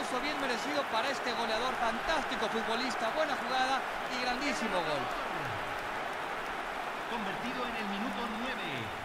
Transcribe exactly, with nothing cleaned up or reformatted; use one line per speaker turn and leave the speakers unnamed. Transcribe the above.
aplauso bien merecido para este goleador, fantástico futbolista, buena jugada y grandísimo gol.
Convertido en el minuto nueve.